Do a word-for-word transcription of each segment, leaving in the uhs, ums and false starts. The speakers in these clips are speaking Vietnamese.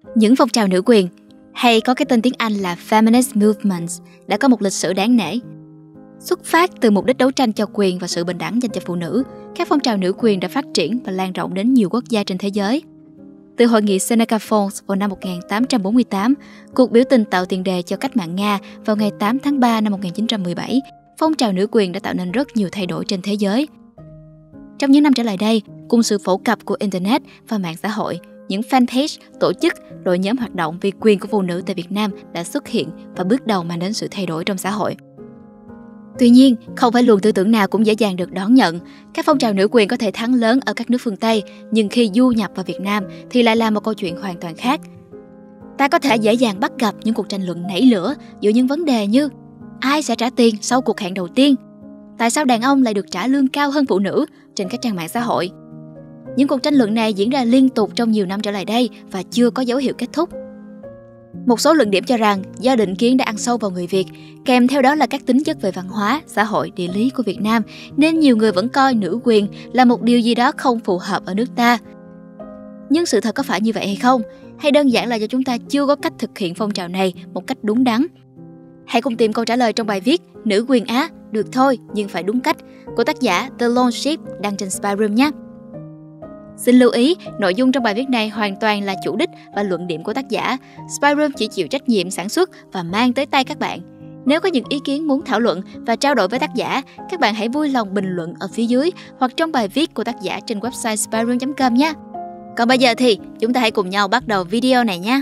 Những phong trào nữ quyền, hay có cái tên tiếng Anh là Feminist Movements, đã có một lịch sử đáng nể. Xuất phát từ mục đích đấu tranh cho quyền và sự bình đẳng dành cho phụ nữ, các phong trào nữ quyền đã phát triển và lan rộng đến nhiều quốc gia trên thế giới. Từ hội nghị Seneca Falls vào năm một nghìn tám trăm bốn mươi tám, cuộc biểu tình tạo tiền đề cho cách mạng Nga vào ngày tám tháng ba năm một nghìn chín trăm mười bảy, phong trào nữ quyền đã tạo nên rất nhiều thay đổi trên thế giới. Trong những năm trở lại đây, cùng sự phổ cập của Internet và mạng xã hội, những fanpage, tổ chức, đội nhóm hoạt động vì quyền của phụ nữ tại Việt Nam đã xuất hiện và bước đầu mang đến sự thay đổi trong xã hội. Tuy nhiên, không phải luồng tư tưởng nào cũng dễ dàng được đón nhận. Các phong trào nữ quyền có thể thắng lớn ở các nước phương Tây, nhưng khi du nhập vào Việt Nam thì lại là một câu chuyện hoàn toàn khác. Ta có thể dễ dàng bắt gặp những cuộc tranh luận nảy lửa giữa những vấn đề như ai sẽ trả tiền sau cuộc hẹn đầu tiên? Tại sao đàn ông lại được trả lương cao hơn phụ nữ trên các trang mạng xã hội? Những cuộc tranh luận này diễn ra liên tục trong nhiều năm trở lại đây và chưa có dấu hiệu kết thúc. Một số luận điểm cho rằng do định kiến đã ăn sâu vào người Việt, kèm theo đó là các tính chất về văn hóa, xã hội, địa lý của Việt Nam, nên nhiều người vẫn coi nữ quyền là một điều gì đó không phù hợp ở nước ta. Nhưng sự thật có phải như vậy hay không? Hay đơn giản là do chúng ta chưa có cách thực hiện phong trào này một cách đúng đắn? Hãy cùng tìm câu trả lời trong bài viết Nữ quyền Á, được thôi nhưng phải đúng cách của tác giả The Lone Sheep đăng trên Spyroom nhé. Xin lưu ý, nội dung trong bài viết này hoàn toàn là chủ đích và luận điểm của tác giả. Spyroom chỉ chịu trách nhiệm sản xuất và mang tới tay các bạn. Nếu có những ý kiến muốn thảo luận và trao đổi với tác giả, các bạn hãy vui lòng bình luận ở phía dưới hoặc trong bài viết của tác giả trên website spyroom chấm com nhé. Còn bây giờ thì chúng ta hãy cùng nhau bắt đầu video này nhé.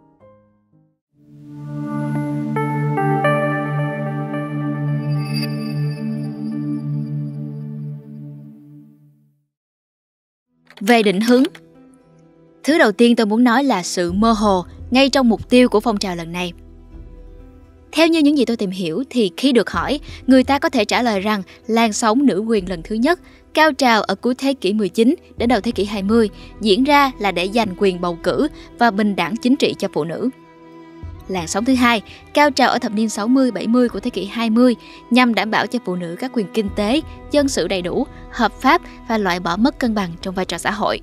Về định hướng, thứ đầu tiên tôi muốn nói là sự mơ hồ ngay trong mục tiêu của phong trào lần này. Theo như những gì tôi tìm hiểu thì khi được hỏi, người ta có thể trả lời rằng làn sóng nữ quyền lần thứ nhất, cao trào ở cuối thế kỷ mười chín đến đầu thế kỷ hai mươi, diễn ra là để giành quyền bầu cử và bình đẳng chính trị cho phụ nữ. Làn sóng thứ hai, cao trào ở thập niên sáu mươi bảy mươi của thế kỷ hai mươi, nhằm đảm bảo cho phụ nữ các quyền kinh tế, dân sự đầy đủ, hợp pháp và loại bỏ mất cân bằng trong vai trò xã hội.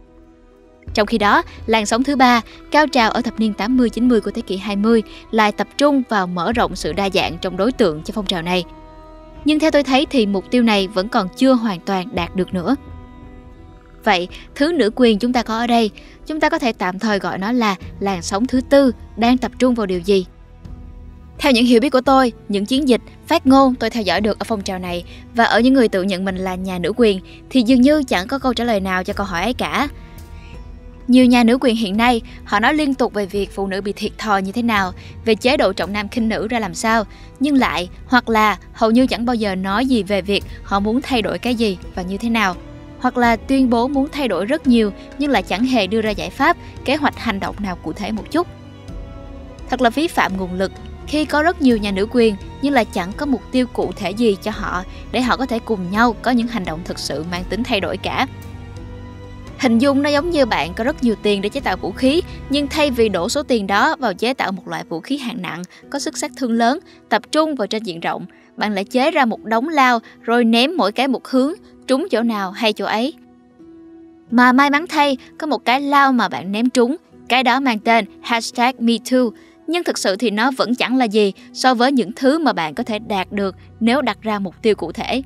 Trong khi đó, làn sóng thứ ba, cao trào ở thập niên tám mươi chín mươi của thế kỷ hai mươi, lại tập trung vào mở rộng sự đa dạng trong đối tượng cho phong trào này. Nhưng theo tôi thấy thì mục tiêu này vẫn còn chưa hoàn toàn đạt được nữa. Vậy, thứ nữ quyền chúng ta có ở đây, chúng ta có thể tạm thời gọi nó là làn sóng thứ tư đang tập trung vào điều gì? Theo những hiểu biết của tôi, những chiến dịch, phát ngôn tôi theo dõi được ở phong trào này và ở những người tự nhận mình là nhà nữ quyền thì dường như chẳng có câu trả lời nào cho câu hỏi ấy cả. Nhiều nhà nữ quyền hiện nay, họ nói liên tục về việc phụ nữ bị thiệt thòi như thế nào, về chế độ trọng nam khinh nữ ra làm sao, nhưng lại hoặc là hầu như chẳng bao giờ nói gì về việc họ muốn thay đổi cái gì và như thế nào. Hoặc là tuyên bố muốn thay đổi rất nhiều nhưng lại chẳng hề đưa ra giải pháp, kế hoạch hành động nào cụ thể một chút. Thật là phí phạm nguồn lực khi có rất nhiều nhà nữ quyền nhưng lại chẳng có mục tiêu cụ thể gì cho họ để họ có thể cùng nhau có những hành động thực sự mang tính thay đổi cả. Hình dung nó giống như bạn có rất nhiều tiền để chế tạo vũ khí, nhưng thay vì đổ số tiền đó vào chế tạo một loại vũ khí hạng nặng, có sức sát thương lớn, tập trung vào trên diện rộng, bạn lại chế ra một đống lao rồi ném mỗi cái một hướng, trúng chỗ nào hay chỗ ấy. Mà may mắn thay, có một cái lao mà bạn ném trúng, cái đó mang tên hashtag Me Too, nhưng thực sự thì nó vẫn chẳng là gì so với những thứ mà bạn có thể đạt được nếu đặt ra mục tiêu cụ thể.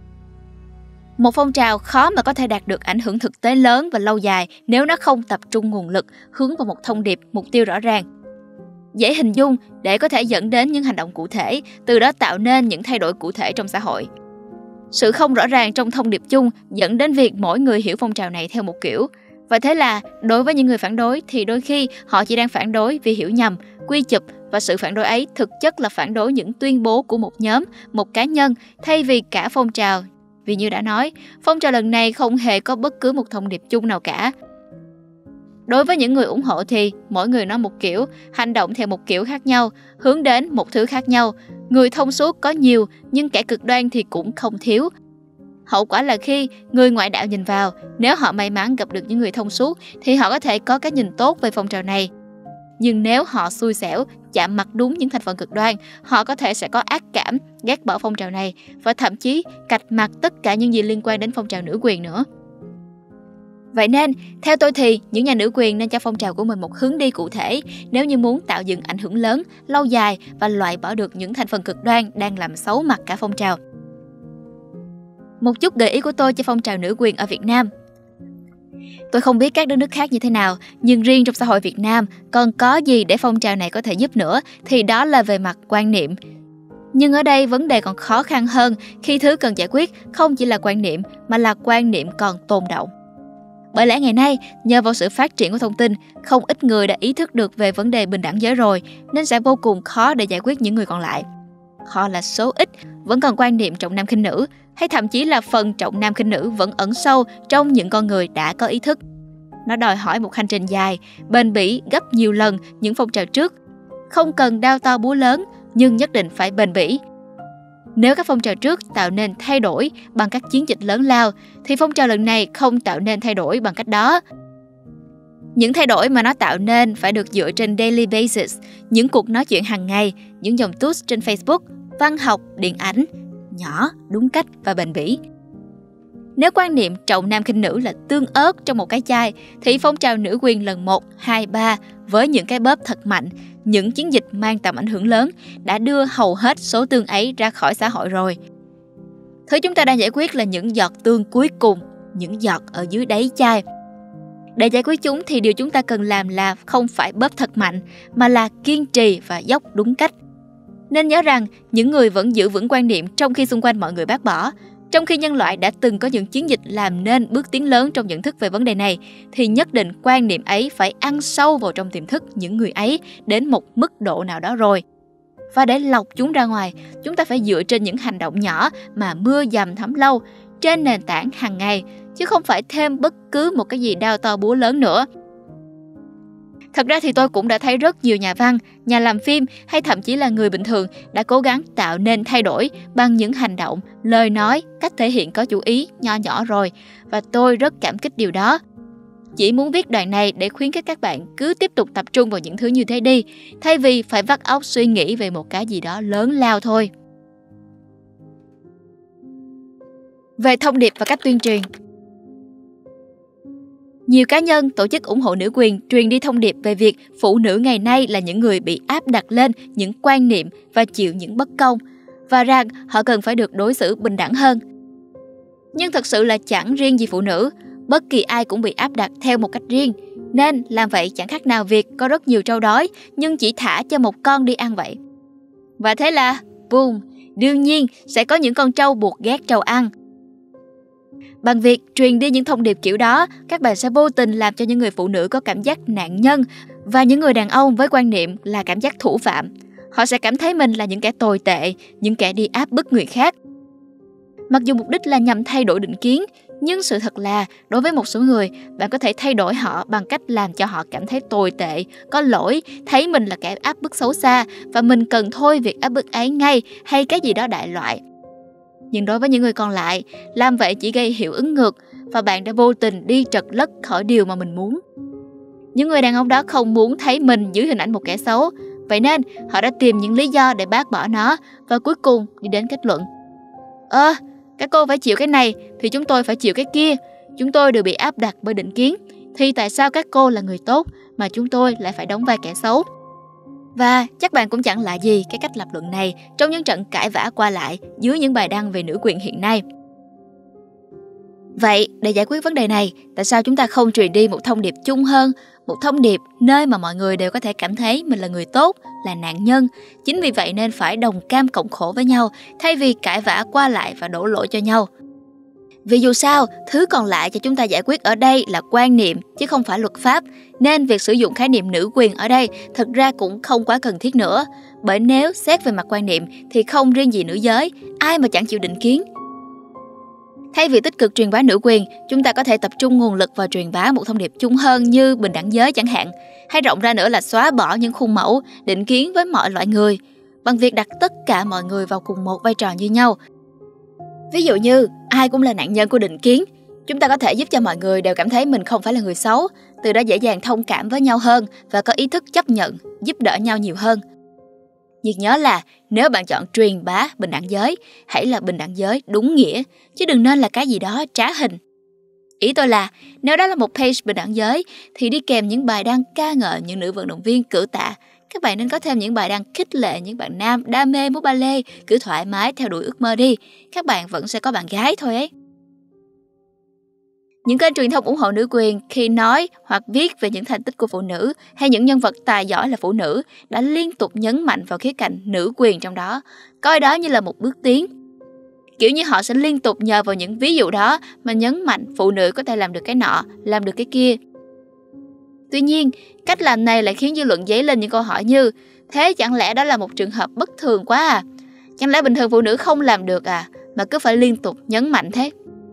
Một phong trào khó mà có thể đạt được ảnh hưởng thực tế lớn và lâu dài nếu nó không tập trung nguồn lực hướng vào một thông điệp, mục tiêu rõ ràng. Dễ hình dung để có thể dẫn đến những hành động cụ thể, từ đó tạo nên những thay đổi cụ thể trong xã hội. Sự không rõ ràng trong thông điệp chung dẫn đến việc mỗi người hiểu phong trào này theo một kiểu. Và thế là, đối với những người phản đối thì đôi khi họ chỉ đang phản đối vì hiểu nhầm, quy chụp và sự phản đối ấy thực chất là phản đối những tuyên bố của một nhóm, một cá nhân thay vì cả phong trào. Vì như đã nói, phong trào lần này không hề có bất cứ một thông điệp chung nào cả. Đối với những người ủng hộ thì mỗi người nói một kiểu, hành động theo một kiểu khác nhau, hướng đến một thứ khác nhau. Người thông suốt có nhiều nhưng kẻ cực đoan thì cũng không thiếu. Hậu quả là khi người ngoại đạo nhìn vào, nếu họ may mắn gặp được những người thông suốt thì họ có thể có cái nhìn tốt về phong trào này. Nhưng nếu họ xui xẻo, chạm mặt đúng những thành phần cực đoan, họ có thể sẽ có ác cảm, ghét bỏ phong trào này và thậm chí cạch mặt tất cả những gì liên quan đến phong trào nữ quyền nữa. Vậy nên, theo tôi thì những nhà nữ quyền nên cho phong trào của mình một hướng đi cụ thể nếu như muốn tạo dựng ảnh hưởng lớn, lâu dài và loại bỏ được những thành phần cực đoan đang làm xấu mặt cả phong trào. Một chút gợi ý của tôi cho phong trào nữ quyền ở Việt Nam. Tôi không biết các đất nước khác như thế nào, nhưng riêng trong xã hội Việt Nam còn có gì để phong trào này có thể giúp nữa thì đó là về mặt quan niệm. Nhưng ở đây vấn đề còn khó khăn hơn khi thứ cần giải quyết không chỉ là quan niệm mà là quan niệm còn tồn đọng. Bởi lẽ ngày nay, nhờ vào sự phát triển của thông tin, không ít người đã ý thức được về vấn đề bình đẳng giới rồi, nên sẽ vô cùng khó để giải quyết những người còn lại. Họ là số ít, vẫn còn quan niệm trọng nam khinh nữ, hay thậm chí là phần trọng nam khinh nữ vẫn ẩn sâu trong những con người đã có ý thức. Nó đòi hỏi một hành trình dài, bền bỉ gấp nhiều lần những phong trào trước. Không cần đao to búa lớn, nhưng nhất định phải bền bỉ. Nếu các phong trào trước tạo nên thay đổi bằng các chiến dịch lớn lao, thì phong trào lần này không tạo nên thay đổi bằng cách đó. Những thay đổi mà nó tạo nên phải được dựa trên daily basis, những cuộc nói chuyện hàng ngày, những dòng tweet trên Facebook, văn học, điện ảnh, nhỏ, đúng cách và bền bỉ. Nếu quan niệm trọng nam khinh nữ là tương ớt trong một cái chai, thì phong trào nữ quyền lần một, hai, ba với những cái bóp thật mạnh, những chiến dịch mang tầm ảnh hưởng lớn đã đưa hầu hết số tương ấy ra khỏi xã hội rồi. Thứ chúng ta đang giải quyết là những giọt tương cuối cùng, những giọt ở dưới đáy chai. Để giải quyết chúng thì điều chúng ta cần làm là không phải bóp thật mạnh, mà là kiên trì và dốc đúng cách. Nên nhớ rằng những người vẫn giữ vững quan niệm trong khi xung quanh mọi người bác bỏ. Trong khi nhân loại đã từng có những chiến dịch làm nên bước tiến lớn trong nhận thức về vấn đề này, thì nhất định quan niệm ấy phải ăn sâu vào trong tiềm thức những người ấy đến một mức độ nào đó rồi. Và để lọc chúng ra ngoài, chúng ta phải dựa trên những hành động nhỏ mà mưa dầm thấm lâu, trên nền tảng hàng ngày, chứ không phải thêm bất cứ một cái gì đao to búa lớn nữa. Thật ra thì tôi cũng đã thấy rất nhiều nhà văn, nhà làm phim hay thậm chí là người bình thường đã cố gắng tạo nên thay đổi bằng những hành động, lời nói, cách thể hiện có chủ ý nho nhỏ rồi. Và tôi rất cảm kích điều đó. Chỉ muốn viết đoạn này để khuyến khích các bạn cứ tiếp tục tập trung vào những thứ như thế đi, thay vì phải vắt óc suy nghĩ về một cái gì đó lớn lao thôi. Về thông điệp và cách tuyên truyền. Nhiều cá nhân, tổ chức ủng hộ nữ quyền truyền đi thông điệp về việc phụ nữ ngày nay là những người bị áp đặt lên những quan niệm và chịu những bất công, và rằng họ cần phải được đối xử bình đẳng hơn. Nhưng thật sự là chẳng riêng gì phụ nữ, bất kỳ ai cũng bị áp đặt theo một cách riêng, nên làm vậy chẳng khác nào việc có rất nhiều trâu đói nhưng chỉ thả cho một con đi ăn vậy. Và thế là, boom, đương nhiên sẽ có những con trâu buộc ghét trâu ăn. Bằng việc truyền đi những thông điệp kiểu đó, các bạn sẽ vô tình làm cho những người phụ nữ có cảm giác nạn nhân và những người đàn ông với quan niệm là cảm giác thủ phạm. Họ sẽ cảm thấy mình là những kẻ tồi tệ, những kẻ đi áp bức người khác. Mặc dù mục đích là nhằm thay đổi định kiến, nhưng sự thật là đối với một số người, bạn có thể thay đổi họ bằng cách làm cho họ cảm thấy tồi tệ, có lỗi, thấy mình là kẻ áp bức xấu xa và mình cần thôi việc áp bức ấy ngay hay cái gì đó đại loại. Nhưng đối với những người còn lại, làm vậy chỉ gây hiệu ứng ngược và bạn đã vô tình đi trật lất khỏi điều mà mình muốn. Những người đàn ông đó không muốn thấy mình dưới hình ảnh một kẻ xấu, vậy nên họ đã tìm những lý do để bác bỏ nó và cuối cùng đi đến kết luận. Ơ, à, các cô phải chịu cái này thì chúng tôi phải chịu cái kia. Chúng tôi đều bị áp đặt bởi định kiến, thì tại sao các cô là người tốt mà chúng tôi lại phải đóng vai kẻ xấu? Và chắc bạn cũng chẳng lạ gì cái cách lập luận này trong những trận cãi vã qua lại dưới những bài đăng về nữ quyền hiện nay. Vậy, để giải quyết vấn đề này, tại sao chúng ta không truyền đi một thông điệp chung hơn, một thông điệp nơi mà mọi người đều có thể cảm thấy mình là người tốt, là nạn nhân, chính vì vậy nên phải đồng cam cộng khổ với nhau, thay vì cãi vã qua lại và đổ lỗi cho nhau. Vì dù sao, thứ còn lại cho chúng ta giải quyết ở đây là quan niệm chứ không phải luật pháp, nên việc sử dụng khái niệm nữ quyền ở đây thật ra cũng không quá cần thiết nữa. Bởi nếu xét về mặt quan niệm thì không riêng gì nữ giới, ai mà chẳng chịu định kiến. Thay vì tích cực truyền bá nữ quyền, chúng ta có thể tập trung nguồn lực vào truyền bá một thông điệp chung hơn như bình đẳng giới chẳng hạn, hay rộng ra nữa là xóa bỏ những khuôn mẫu, định kiến với mọi loại người, bằng việc đặt tất cả mọi người vào cùng một vai trò như nhau. Ví dụ như, ai cũng là nạn nhân của định kiến, chúng ta có thể giúp cho mọi người đều cảm thấy mình không phải là người xấu, từ đó dễ dàng thông cảm với nhau hơn và có ý thức chấp nhận, giúp đỡ nhau nhiều hơn. Nhưng nhớ là nếu bạn chọn truyền bá bình đẳng giới, hãy là bình đẳng giới đúng nghĩa, chứ đừng nên là cái gì đó trá hình. Ý tôi là nếu đó là một page bình đẳng giới thì đi kèm những bài đăng ca ngợi những nữ vận động viên cử tạ. Các bạn nên có thêm những bài đăng khích lệ những bạn nam đam mê múa ballet, cứ thoải mái theo đuổi ước mơ đi. Các bạn vẫn sẽ có bạn gái thôi ấy. Những kênh truyền thông ủng hộ nữ quyền khi nói hoặc viết về những thành tích của phụ nữ hay những nhân vật tài giỏi là phụ nữ đã liên tục nhấn mạnh vào khía cạnh nữ quyền trong đó, coi đó như là một bước tiến. Kiểu như họ sẽ liên tục nhờ vào những ví dụ đó mà nhấn mạnh phụ nữ có thể làm được cái nọ, làm được cái kia. Tuy nhiên, cách làm này lại khiến dư luận dấy lên những câu hỏi như: thế chẳng lẽ đó là một trường hợp bất thường quá à? Chẳng lẽ bình thường phụ nữ không làm được à, mà cứ phải liên tục nhấn mạnh thế?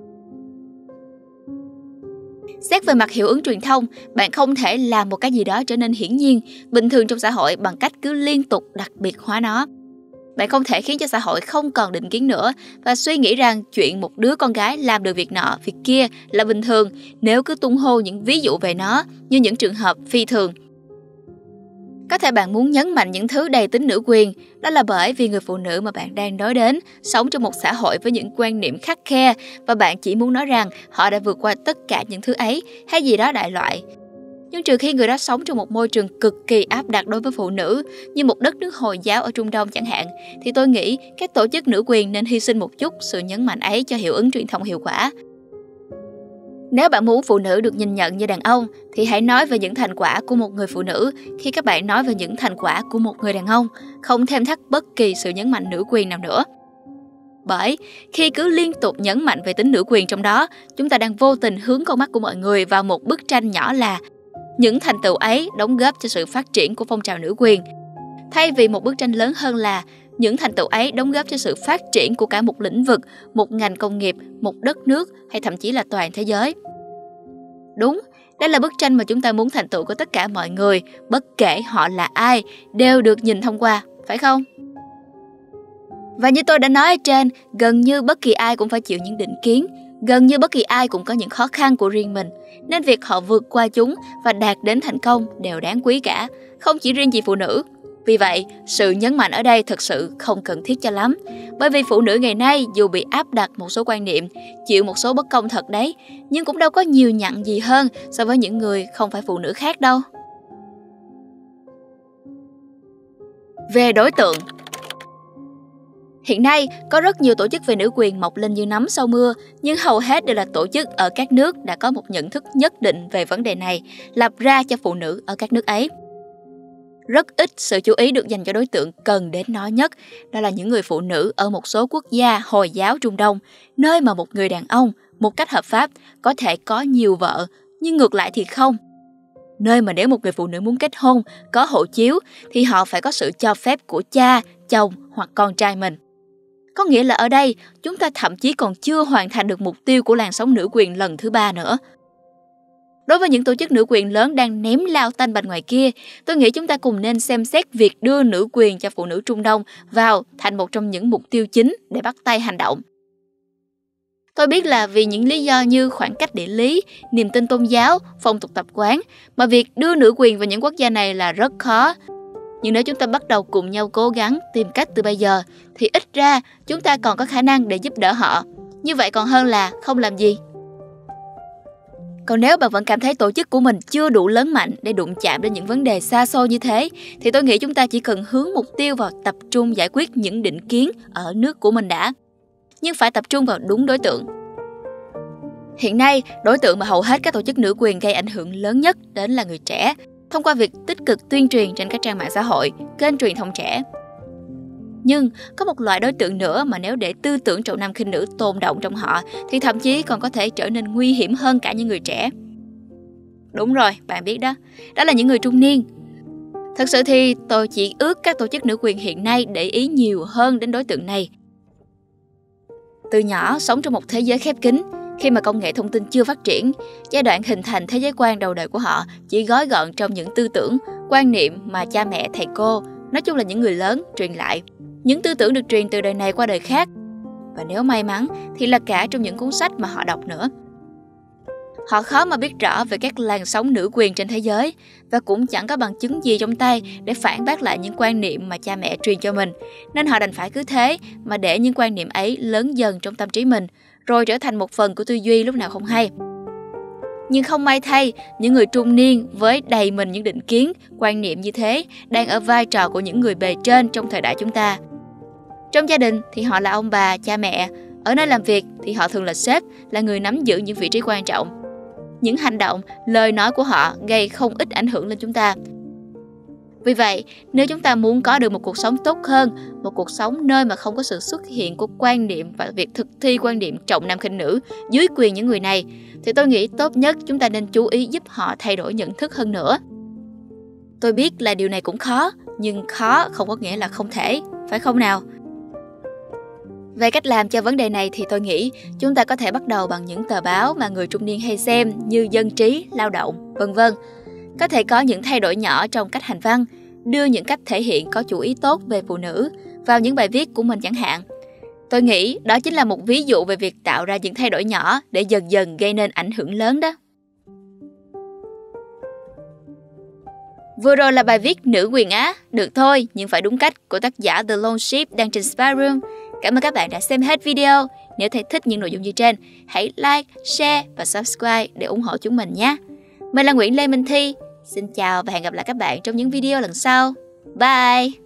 Xét về mặt hiệu ứng truyền thông, bạn không thể làm một cái gì đó trở nên hiển nhiên, bình thường trong xã hội bằng cách cứ liên tục đặc biệt hóa nó. Bạn không thể khiến cho xã hội không còn định kiến nữa và suy nghĩ rằng chuyện một đứa con gái làm được việc nọ, việc kia là bình thường nếu cứ tung hô những ví dụ về nó như những trường hợp phi thường. Có thể bạn muốn nhấn mạnh những thứ đầy tính nữ quyền, đó là bởi vì người phụ nữ mà bạn đang nói đến sống trong một xã hội với những quan niệm khắt khe và bạn chỉ muốn nói rằng họ đã vượt qua tất cả những thứ ấy hay gì đó đại loại. Nhưng trừ khi người đó sống trong một môi trường cực kỳ áp đặt đối với phụ nữ, như một đất nước Hồi giáo ở Trung Đông chẳng hạn, thì tôi nghĩ các tổ chức nữ quyền nên hy sinh một chút sự nhấn mạnh ấy cho hiệu ứng truyền thông hiệu quả. Nếu bạn muốn phụ nữ được nhìn nhận như đàn ông, thì hãy nói về những thành quả của một người phụ nữ khi các bạn nói về những thành quả của một người đàn ông, không thêm thắt bất kỳ sự nhấn mạnh nữ quyền nào nữa. Bởi khi cứ liên tục nhấn mạnh về tính nữ quyền trong đó, chúng ta đang vô tình hướng con mắt của mọi người vào một bức tranh nhỏ là những thành tựu ấy đóng góp cho sự phát triển của phong trào nữ quyền, thay vì một bức tranh lớn hơn là những thành tựu ấy đóng góp cho sự phát triển của cả một lĩnh vực, một ngành công nghiệp, một đất nước hay thậm chí là toàn thế giới. Đúng, đây là bức tranh mà chúng ta muốn thành tựu của tất cả mọi người, bất kể họ là ai, đều được nhìn thông qua, phải không? Và như tôi đã nói ở trên, gần như bất kỳ ai cũng phải chịu những định kiến, gần như bất kỳ ai cũng có những khó khăn của riêng mình, nên việc họ vượt qua chúng và đạt đến thành công đều đáng quý cả, không chỉ riêng gì phụ nữ. Vì vậy, sự nhấn mạnh ở đây thực sự không cần thiết cho lắm, bởi vì phụ nữ ngày nay dù bị áp đặt một số quan niệm, chịu một số bất công thật đấy, nhưng cũng đâu có nhiều nhặn gì hơn so với những người không phải phụ nữ khác đâu. Về đối tượng, hiện nay có rất nhiều tổ chức về nữ quyền mọc lên như nấm sau mưa, nhưng hầu hết đều là tổ chức ở các nước đã có một nhận thức nhất định về vấn đề này, lập ra cho phụ nữ ở các nước ấy. Rất ít sự chú ý được dành cho đối tượng cần đến nó nhất, đó là những người phụ nữ ở một số quốc gia Hồi giáo Trung Đông, nơi mà một người đàn ông, một cách hợp pháp, có thể có nhiều vợ, nhưng ngược lại thì không. Nơi mà nếu một người phụ nữ muốn kết hôn, có hộ chiếu, thì họ phải có sự cho phép của cha, chồng hoặc con trai mình. Có nghĩa là ở đây, chúng ta thậm chí còn chưa hoàn thành được mục tiêu của làn sóng nữ quyền lần thứ ba nữa. Đối với những tổ chức nữ quyền lớn đang ném lao tanh bành ngoài kia, tôi nghĩ chúng ta cùng nên xem xét việc đưa nữ quyền cho phụ nữ Trung Đông vào thành một trong những mục tiêu chính để bắt tay hành động. Tôi biết là vì những lý do như khoảng cách địa lý, niềm tin tôn giáo, phong tục tập quán, mà việc đưa nữ quyền vào những quốc gia này là rất khó. Nhưng nếu chúng ta bắt đầu cùng nhau cố gắng tìm cách từ bây giờ, thì ít ra chúng ta còn có khả năng để giúp đỡ họ. Như vậy còn hơn là không làm gì. Còn nếu bạn vẫn cảm thấy tổ chức của mình chưa đủ lớn mạnh để đụng chạm đến những vấn đề xa xôi như thế, thì tôi nghĩ chúng ta chỉ cần hướng mục tiêu vào tập trung giải quyết những định kiến ở nước của mình đã. Nhưng phải tập trung vào đúng đối tượng. Hiện nay, đối tượng mà hầu hết các tổ chức nữ quyền gây ảnh hưởng lớn nhất đến là người trẻ, thông qua việc tích cực tuyên truyền trên các trang mạng xã hội, kênh truyền thông trẻ. Nhưng có một loại đối tượng nữa mà nếu để tư tưởng trọng nam khinh nữ tồn động trong họ thì thậm chí còn có thể trở nên nguy hiểm hơn cả những người trẻ. Đúng rồi, bạn biết đó, đó là những người trung niên. Thật sự thì tôi chỉ ước các tổ chức nữ quyền hiện nay để ý nhiều hơn đến đối tượng này. Từ nhỏ sống trong một thế giới khép kín, khi mà công nghệ thông tin chưa phát triển, giai đoạn hình thành thế giới quan đầu đời của họ chỉ gói gọn trong những tư tưởng, quan niệm mà cha mẹ, thầy cô, nói chung là những người lớn truyền lại. Những tư tưởng được truyền từ đời này qua đời khác. Và nếu may mắn thì là cả trong những cuốn sách mà họ đọc nữa. Họ khó mà biết rõ về các làn sóng nữ quyền trên thế giới và cũng chẳng có bằng chứng gì trong tay để phản bác lại những quan niệm mà cha mẹ truyền cho mình. Nên họ đành phải cứ thế mà để những quan niệm ấy lớn dần trong tâm trí mình, rồi trở thành một phần của tư duy lúc nào không hay. Nhưng không may thay, những người trung niên với đầy mình những định kiến, quan niệm như thế đang ở vai trò của những người bề trên trong thời đại chúng ta. Trong gia đình thì họ là ông bà, cha mẹ. Ở nơi làm việc thì họ thường là sếp, là người nắm giữ những vị trí quan trọng. Những hành động, lời nói của họ gây không ít ảnh hưởng lên chúng ta. Vì vậy, nếu chúng ta muốn có được một cuộc sống tốt hơn, một cuộc sống nơi mà không có sự xuất hiện của quan niệm và việc thực thi quan niệm trọng nam khinh nữ dưới quyền những người này, thì tôi nghĩ tốt nhất chúng ta nên chú ý giúp họ thay đổi nhận thức hơn nữa. Tôi biết là điều này cũng khó, nhưng khó không có nghĩa là không thể, phải không nào? Về cách làm cho vấn đề này thì tôi nghĩ chúng ta có thể bắt đầu bằng những tờ báo mà người trung niên hay xem như Dân trí, Lao động, vân vân. Có thể có những thay đổi nhỏ trong cách hành văn, đưa những cách thể hiện có chủ ý tốt về phụ nữ vào những bài viết của mình chẳng hạn. Tôi nghĩ đó chính là một ví dụ về việc tạo ra những thay đổi nhỏ để dần dần gây nên ảnh hưởng lớn đó. Vừa rồi là bài viết Nữ quyền Á, được thôi nhưng phải đúng cách của tác giả The Lone Sheep đăng trên Spy Room. Cảm ơn các bạn đã xem hết video. Nếu thấy thích những nội dung như trên, hãy like, share và subscribe để ủng hộ chúng mình nhé. Mình là Nguyễn Lê Minh Thi. Xin chào và hẹn gặp lại các bạn trong những video lần sau. Bye!